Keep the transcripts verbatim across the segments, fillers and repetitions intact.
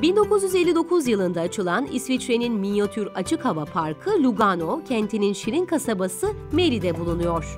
bin dokuz yüz elli dokuz yılında açılan İsviçre'nin minyatür açık hava parkı Lugano, kentinin şirin kasabası Meli'de bulunuyor.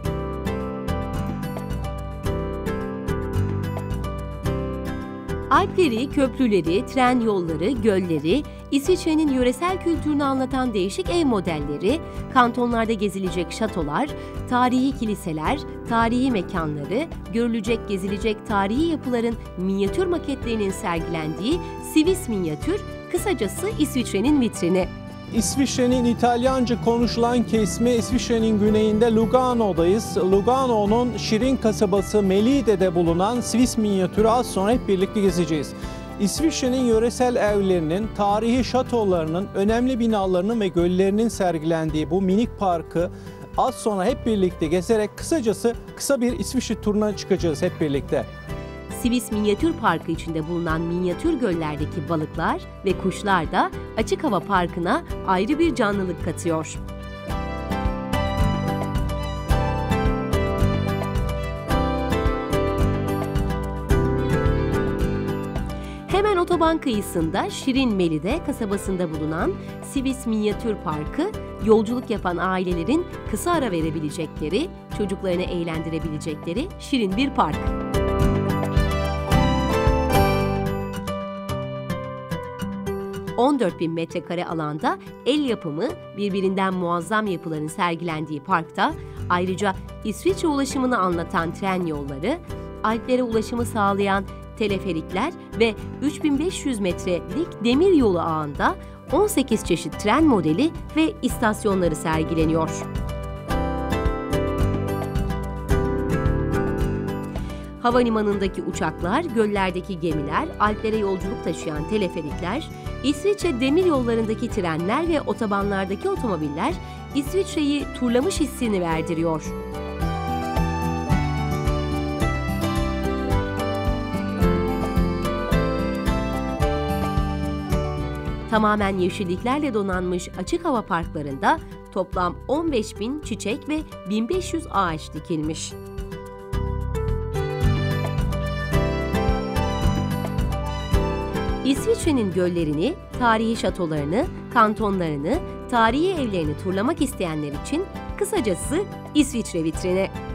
Alpleri, köprüleri, tren yolları, gölleri, İsviçre'nin yöresel kültürünü anlatan değişik ev modelleri, kantonlarda gezilecek şatolar, tarihi kiliseler, tarihi mekanları, görülecek, gezilecek tarihi yapıların minyatür maketlerinin sergilendiği Swiss Minyatür, kısacası İsviçre'nin vitrini. İsviçre'nin İtalyanca konuşulan kesimi İsviçre'nin güneyinde Lugano'dayız. Lugano'nun şirin kasabası Melide'de bulunan Swiss Minyatürü az sonra hep birlikte gezeceğiz. İsviçre'nin yöresel evlerinin, tarihi şatolarının, önemli binalarının ve göllerinin sergilendiği bu minik parkı az sonra hep birlikte gezerek kısacası kısa bir İsviçre turuna çıkacağız hep birlikte. Swiss Minyatür Parkı içinde bulunan minyatür göllerdeki balıklar ve kuşlar da açık hava parkına ayrı bir canlılık katıyor. Hemen otoban kıyısında Şirin Meli'de kasabasında bulunan Swiss Minyatür Parkı, yolculuk yapan ailelerin kısa ara verebilecekleri, çocuklarını eğlendirebilecekleri şirin bir park. on dört bin metrekare alanda el yapımı, birbirinden muazzam yapıların sergilendiği parkta ayrıca İsviçre ulaşımını anlatan tren yolları, Alplere ulaşımı sağlayan teleferikler ve üç bin beş yüz metrelik demir yolu ağında on sekiz çeşit tren modeli ve istasyonları sergileniyor. Havalimanındaki uçaklar, göllerdeki gemiler, Alplere yolculuk taşıyan teleferikler, İsviçre demiryollarındaki trenler ve otobanlardaki otomobiller İsviçre'yi turlamış hissini verdiriyor. Tamamen yeşilliklerle donanmış açık hava parklarında toplam on beş bin çiçek ve bin beş yüz ağaç dikilmiş. İsviçre'nin göllerini, tarihi şatolarını, kantonlarını, tarihi evlerini turlamak isteyenler için kısacası İsviçre vitrini.